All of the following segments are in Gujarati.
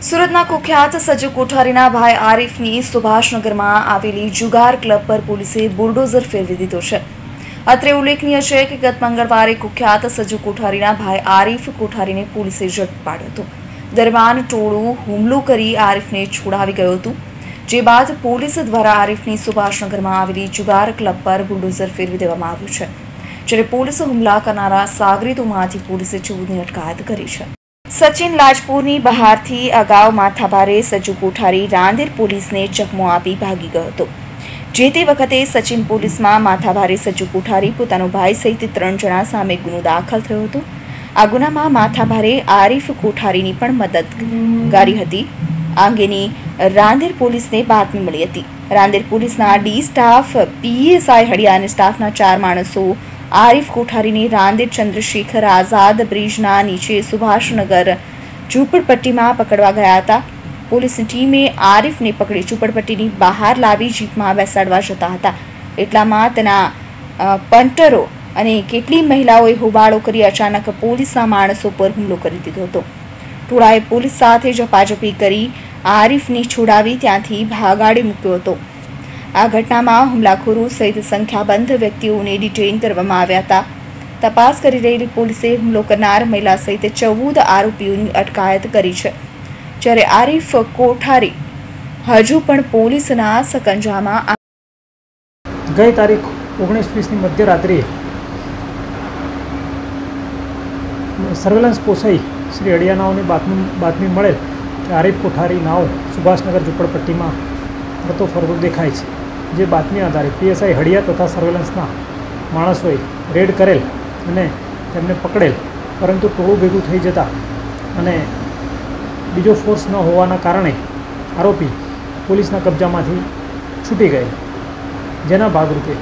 સુરતના કુખ્યાત સજ્જુ કોઠારીના ભાઈ આરીફની સુભાષનગરમાં આવેલી જુગાર ક્લબ પર પોલીસે બુલડોઝર ફેરવી દીધો છે। અત્રે ઉલ્લેખનીય છે કે ગત મંગળવારે કુખ્યાત સજ્જુ કોઠારીના ભાઈ આરીફ કોઠારીને પોલીસે ઝડપી પાડ્યો હતો। દરમિયાન ટોળું હુમલો કરી આરીફને છોડાવી ગયું હતું, જે બાદ પોલીસ દ્વારા આરીફની સુભાષનગરમાં આવેલી જુગાર ક્લબ પર બુલડોઝર ફેરવી દેવામાં આવ્યું છે, જ્યારે પોલીસે હુમલા કરનારા સાગરીતોમાંથી પોલીસે 14ની અટકાયત કરી છે। સચિન લાજપુરની બહારથી અગાઉ માથાભારે સજ્જુ કોઠારી રાંદેર પોલીસને ચકમો આપી ભાગી ગયો હતો। જે તે વખતે સચિન પોલીસમાં માથાભારે સજ્જુ કોઠારી પોતાનો ભાઈ સહિત 3 જણા સામે ગુનો દાખલ થયો હતો। આ ગુનામાં માથાભારે આરીફ કોઠારીની પણ મદદગારી હતી। આ અંગેની રાંદેર પોલીસને બાતમી મળી હતી। રાંદેર પોલીસના ડી સ્ટાફ, પીએસઆઈ હડિયા અને સ્ટાફના 4 માણસો આરીફ કોઠારીને રાંદેર ચંદ્રશેખર આઝાદ બ્રિજના નીચે સુભાષનગર ઝૂંપડપટ્ટીમાં પકડવા ગયા હતા। પોલીસની ટીમે આરીફને પકડી ઝૂંપડપટ્ટીની બહાર લાવી જીપમાં બેસાડવા જતા હતા। એટલામાં તેના પંટરો અને કેટલી મહિલાઓએ હોબાળો કરી અચાનક પોલીસના માણસો પર હુમલો કરી દીધો હતો। ટોળાએ પોલીસ સાથે ઝપાઝપી કરી આરીફને છોડાવી ત્યાંથી ભાગાડી મૂક્યો હતો। આ ઘટનામાં હુમલાખોરો સહિત સંખ્યાબંધ વ્યક્તિઓને ડિટેઇન કરવામાં આવ્યા હતા। તપાસ કરી રહેલી પોલીસે હુમલો કરનાર મહિલા સહિત 14 આરોપીઓની અટકાયત કરી છે, જ્યારે આરીફ કોઠારી હજુ પણ પોલીસના સકંજામાં। ગઈ તારીખ 19-20ની મધ્યરાત્રિએ સર્વેલન્સ પોસાઈ શ્રી અડિયાનાઓને બાતમી મળેલ કે આરીફ કોઠારી નાવ સુભાષનગર ઝૂંપડપટ્ટીમાં ફરતો ફરતો દેખાય છે। જે બાતમી આધારે પીએસઆઈ હડિયા તથા સર્વેલન્સના માણસોએ રેડ કરેલ અને તેમને પકડેલ, પરંતુ ટોળું ભેગું થઈ જતા અને બીજો ફોર્સ ન હોવાના કારણે આરોપી પોલીસના કબજામાંથી છૂટી ગયેલ, જેના ભાગરૂપે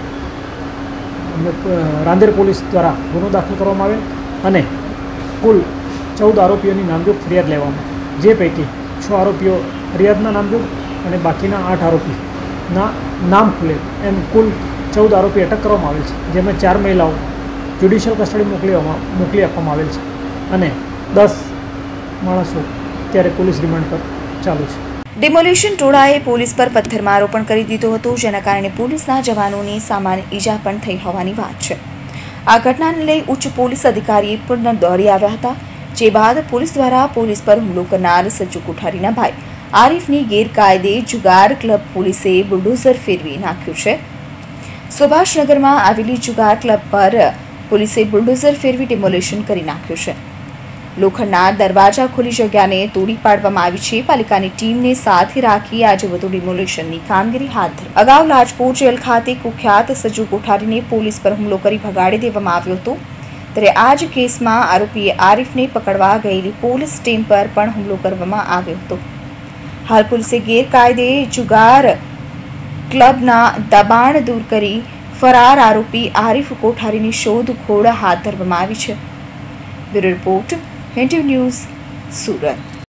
રાંદેર પોલીસ દ્વારા ગુનો દાખલ કરવામાં આવેલ અને કુલ 14 આરોપીઓની નામજોગ ફરિયાદ લેવામાં, જે પૈકી 6 આરોપીઓ ફરિયાદના નામજોગ અને બાકીના 8 આરોપીના નામ ખુલે એમ કુલ 14 આરોપી અટક કરવામાં આવેલ છે, જેમાં 4 મહિલાઓ જ્યુડિશિયલ કસ્ટડી મોકલી આપવામાં આવેલ છે અને 10 માણસો અત્યારે પોલીસ રિમાન્ડ પર ચાલુ છે। ડિમોલિશન ટોળાએ પોલીસ પર પથ્થરમારો પણ કરી દીધો હતો, જેના કારણે પોલીસના જવાનોની સામાન્ય ઈજા પણ થઈ હોવાની વાત છે। આ ઘટનાને લઈ ઉચ્ચ પોલીસ અધિકારીએ પણ દોડી આવ્યા હતા, જે બાદ પોલીસ દ્વારા પોલીસ પર હુમલો કરનાર સજ્જુ કોઠારીના ભાઈ આરીફની ગેરકાયદે જુગાર ક્લબ પોલીસે બુલડોઝર ફેરવી નાખ્યું છે। સુભાષનગરમાં આવેલી જુગાર ક્લબ પર પોલીસે બુલડોઝર ફેરવી ડિમોલિશન કરી નાખ્યું છે। લોખંડના દરવાજા ખોલી જગ્યાને તોડી પાડવામાં આવી છે। પાલિકાની ટીમને સાથે રાખી આજે વધુ ડિમોલિશનની કામગીરી હાથ ધરી। અગાઉ લાજપોર જેલ ખાતે કુખ્યાત સજ્જુ કોઠારીને પોલીસ પર હુમલો કરી ભગાડી દેવામાં આવ્યો હતો, ત્યારે આ જ કેસમાં આરોપીએ આરીફને પકડવા ગયેલી પોલીસ ટીમ પર પણ હુમલો કરવામાં આવ્યો હતો। હાલ પોલીસે ગેરકાયદે જુગાર ક્લબના દબાણ દૂર કરી ફરાર આરોપી આરીફ કોઠારીની શોધખોળ હાથ ધરવામાં આવી છે। Bureau report, Hind news, Surat.